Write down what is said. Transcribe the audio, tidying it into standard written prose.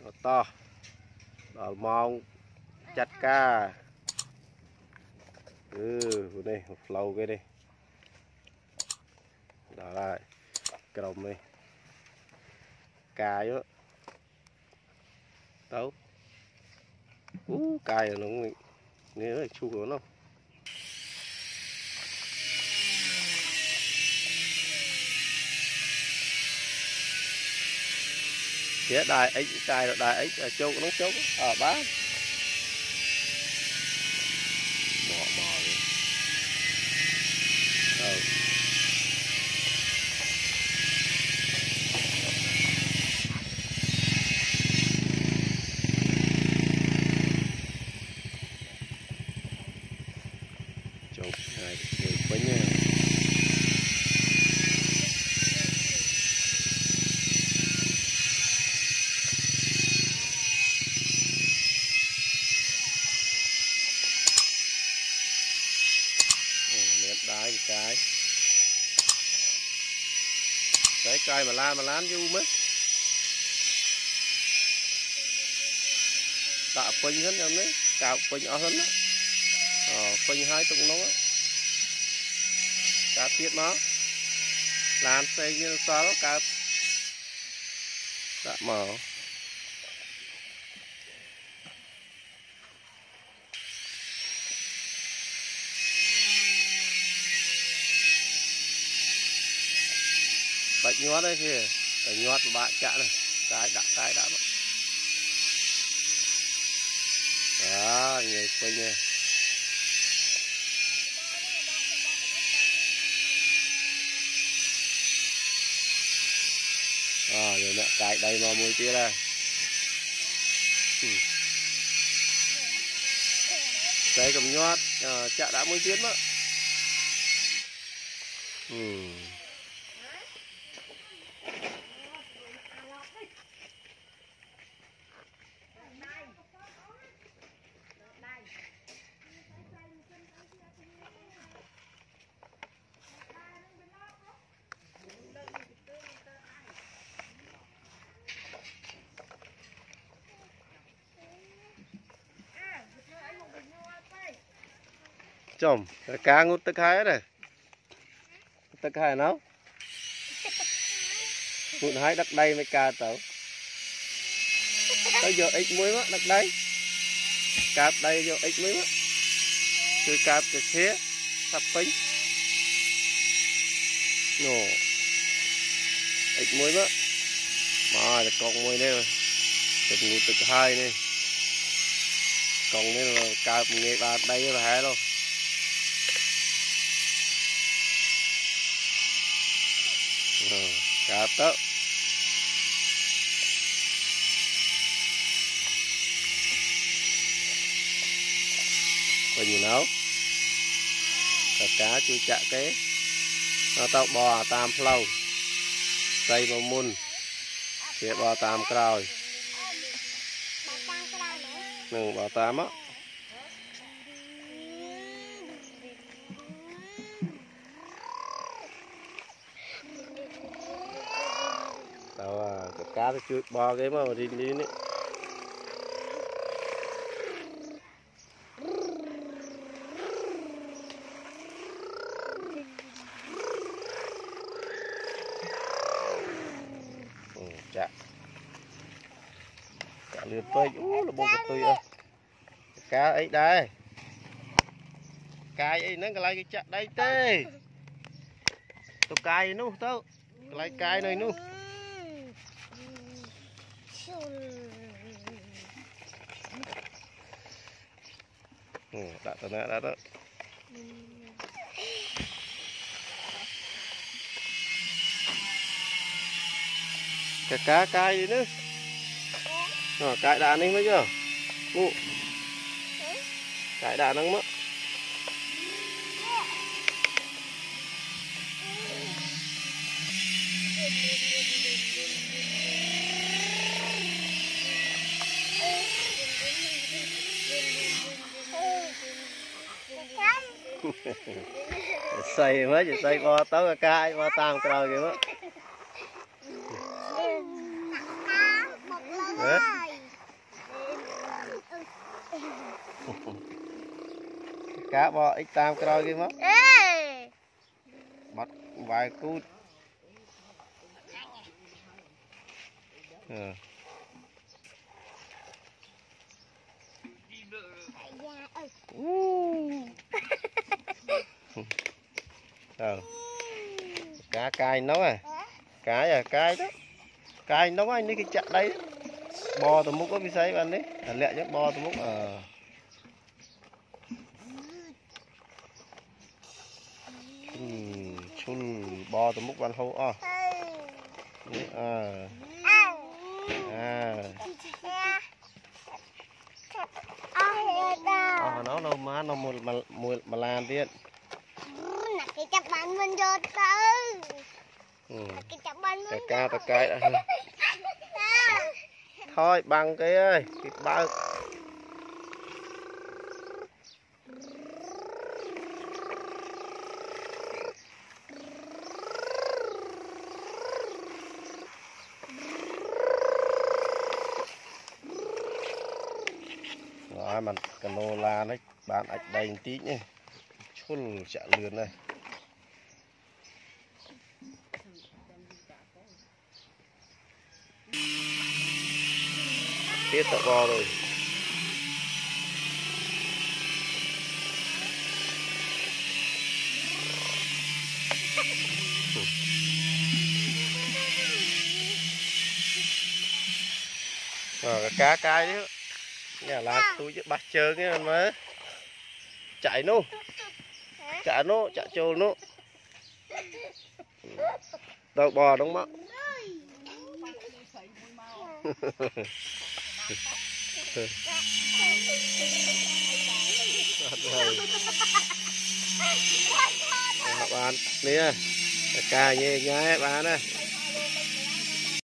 to đào mong chặt ca đây một lâu cái đi đó lại cái đồng này cài á tấu cài nó nếu là chu của nó phía đài ấy cài là đài ấy châu nó châu ở bá mò đi châu này với nha đái cái cài mà lan vô mất tạ phình hết em đấy cào phình ở hết á phình hai tung nó cá tiết nó làm xây như sao đó cá đã mở bạch nhót đây kìa bạch nhót của bạn chạ này cái đã đó người quên nha rồi nè cái đây mà mùi kia đây đây cầm nhót chạ đã mùi tiến đó chồng cá ngút tức hai này tức hai nó ngút hai đất đây mới cá tao tới giờ ít muối mất đất đây cạp đây giờ ít muối mất từ cạp từ xía sắp pính nổ ít muối mất mà còn muối đây từ ngút tức hai này còn đây là cạp nghe ba đây là hai luôn cá tớ có gì nấu cá chưa chạ cái nó tao bò tam lâu cây bò mun phía bò tam còi bò tam á cá nó chưa bò cái mà đi đấy chạ lươn phơi là bông cái tươi cá ấy đây cái ấy nó cái cái chạ đây tê tôi cài nu tao lại cài này nu đã tao nè đã đó cái cá cay đi nữa cài đạn đi mới chưa cài đạn nó mất xây mới chỉ xây bo tới cái bo tam cờ kìa mất cá bò ít tam cái đôi kia mất bắt vài cút cá cay nấu à cay đó cay nấu anh đi cái chợ đấy bò tụi múc có bị say bạn đấy lẹ nhất bò tụi múc chun bò tụi múc bạn hâu nó đâu má nó mà làmទៀត cái chập bắn mình cho tư cái chập bắn mình cá ta cái đã thôi bằng cái ơi cái bao rồi mà canola nó bán ạch đầy tí nhé chun chả lươn này tiết tợ bò rồi cá cay chứ nhà làm tôi chứ bắt chơi cái mà chạy nô chạy trâu nô đầu bò đúng không bạn nè ca nhé nhái bạn nè